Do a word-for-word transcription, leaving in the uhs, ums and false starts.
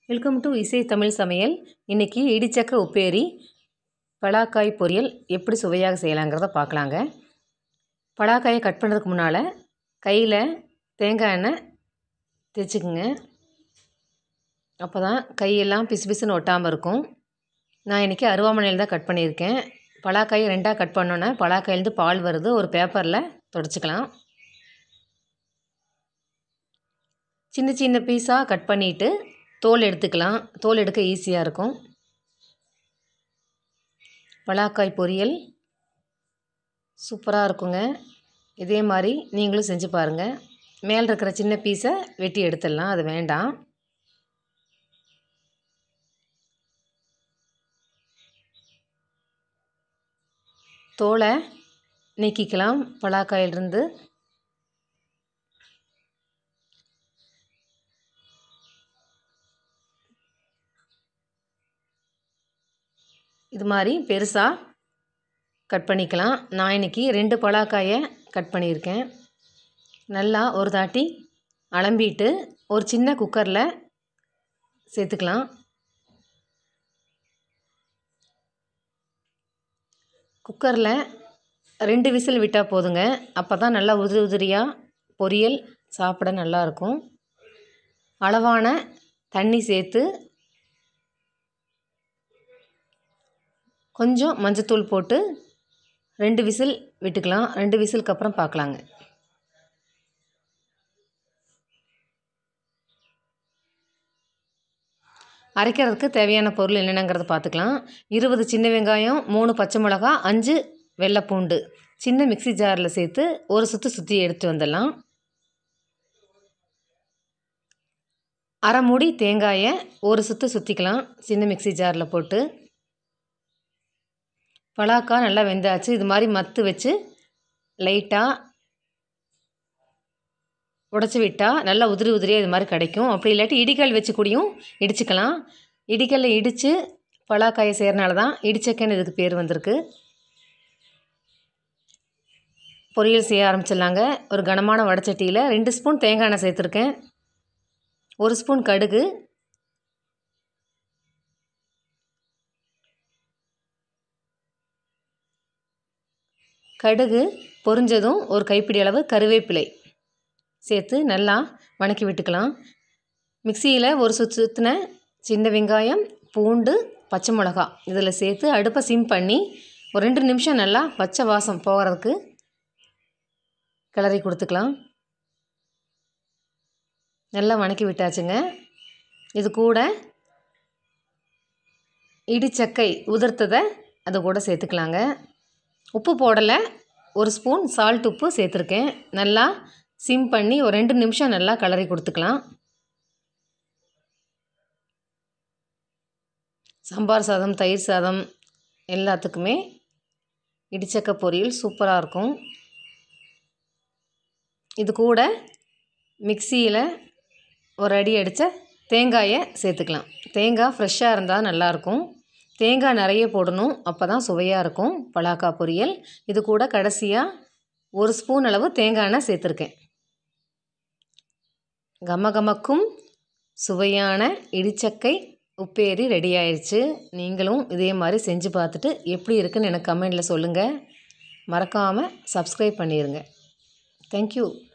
Welcome to இசை தமிழ் சமையல். இன்றைக்கி இடிச்சக்க உப்பேரி பலாக்காய் பொரியல் எப்படி சுவையாக செய்யலாங்கிறத பார்க்கலாங்க. பலாக்காயை கட் பண்ணுறதுக்கு முன்னால் கையில் தேங்காய் எண்ணெய் தேய்ச்சிக்குங்க. அப்போ தான் கையெல்லாம் பிசு பிசுன்னு ஒட்டாமல் இருக்கும். நான் இன்றைக்கி அருவாமனையில் தான் கட் பண்ணியிருக்கேன். பலாக்காயை ரெண்டாக கட் பண்ணோன்னே பலாக்காயிலேருந்து பால் வருது. ஒரு பேப்பரில் தொடச்சிக்கலாம். சின்ன சின்ன பீஸாக கட் பண்ணிவிட்டு தோல் எடுத்துக்கலாம். தோல் எடுக்க ஈஸியாக இருக்கும். பலாக்காய் பொரியல் சூப்பராக இருக்குங்க. இதே மாதிரி நீங்களும் செஞ்சு பாருங்கள். மேலே இருக்கிற சின்ன பீஸை வெட்டி எடுத்துடலாம், அது வேண்டாம். தோலை நீக்கிக்கலாம் பலாக்காயிலிருந்து. இது மாதிரி பெருசாக கட் பண்ணிக்கலாம். நான் இன்றைக்கி ரெண்டு பலாக்காயை கட் பண்ணியிருக்கேன். நல்லா ஒரு தாட்டி அலம்பிட்டு ஒரு சின்ன குக்கரில் சேர்த்துக்கலாம். குக்கரில் ரெண்டு விசில் விட்டால் போதுங்க. அப்போ தான் நல்லா உதிரி உதிரியாக பொரியல் சாப்பிட நல்லாயிருக்கும். அளவான தண்ணி சேர்த்து கொஞ்சம் மஞ்சத்தூள் போட்டு ரெண்டு விசில் விட்டுக்கலாம். ரெண்டு விசிலுக்கு அப்புறம் பார்க்கலாங்க. அரைக்கிறதுக்கு தேவையான பொருள் என்னென்னங்கிறத பார்த்துக்கலாம். இருபது சின்ன வெங்காயம், மூணு பச்சை மிளகா, அஞ்சு வெள்ளை பூண்டு சின்ன மிக்சி ஜாரில் சேர்த்து ஒரு சுற்று சுற்றி எடுத்து வந்துடலாம். அரை மூடி தேங்காயை ஒரு சுற்று சுற்றிக்கலாம் சின்ன மிக்சி ஜாரில் போட்டு. பலாக்காய் நல்லா வெந்தாச்சு. இது மாதிரி மத்து வச்சு லைட்டாக உடச்சி விட்டால் நல்லா உதிரி உதிரியாக இது மாதிரி கிடைக்கும். அப்படி இல்லாட்டி இடிக்கல் வச்சு கூடியும் இடிச்சுக்கலாம். இடிக்கல்ல இடித்து பலாக்காயை செய்கிறனால தான் இடிச்சக்கன்னு இதுக்கு பேர் வந்திருக்கு. பொரியல் செய்ய ஆரம்பிச்சிடலாங்க. ஒரு கனமான வடச்சட்டியில் ரெண்டு ஸ்பூன் தேங்காய் எண்ணெய் சேர்த்துருக்கேன். ஒரு ஸ்பூன் கடுகு, கடுகு பொரிஞ்சதும் ஒரு கைப்பிடி அளவு கருவேப்பிலை சேர்த்து நல்லா வணக்கி விட்டுக்கலாம். மிக்சியில் ஒரு சுற்று சுற்றின சின்ன வெங்காயம், பூண்டு, பச்சை மிளகா இதில் சேர்த்து அடுப்பை சிம் பண்ணி ஒரு ரெண்டு நிமிஷம் நல்லா பச்சை வாசம் போகிறதுக்கு கிளறி கொடுத்துக்கலாம். நல்லா வணக்கி விட்டாச்சுங்க. இது கூட இடிச்சக்கை உதிர்த்ததை அது கூட சேர்த்துக்கலாங்க. உப்பு போடலை, ஒரு ஸ்பூன் சால்ட் உப்பு சேர்த்துருக்கேன். நல்லா சிம் பண்ணி ஒரு ரெண்டு நிமிஷம் நல்லா கிளறி கொடுத்துக்கலாம். சாம்பார் சாதம், தயிர் சாதம் எல்லாத்துக்குமே இடிச்சக்க பொரியல் சூப்பராக இருக்கும். இது கூட மிக்சியில் ஒரு அடி அடித்த தேங்காயை சேர்த்துக்கலாம். தேங்காய் ஃப்ரெஷ்ஷாக இருந்தால் நல்லாயிருக்கும். தேங்காய் நிறைய போடணும், அப்போ தான் சுவையாக இருக்கும் பலாக்காய் பொரியல். இது கூட கடைசியாக ஒரு ஸ்பூன் அளவு தேங்காய் எண்ணெய் சேர்த்துருக்கேன். கமகமக்கும் சுவையான இடிச்சக்கை உப்பேரி ரெடி ஆயிடுச்சு. நீங்களும் இதே மாதிரி செஞ்சு பார்த்துட்டு எப்படி இருக்குன்னு எனக்கு கமெண்டில் சொல்லுங்கள். மறக்காமல் சப்ஸ்கிரைப் பண்ணிடுங்க. தேங்க்யூ.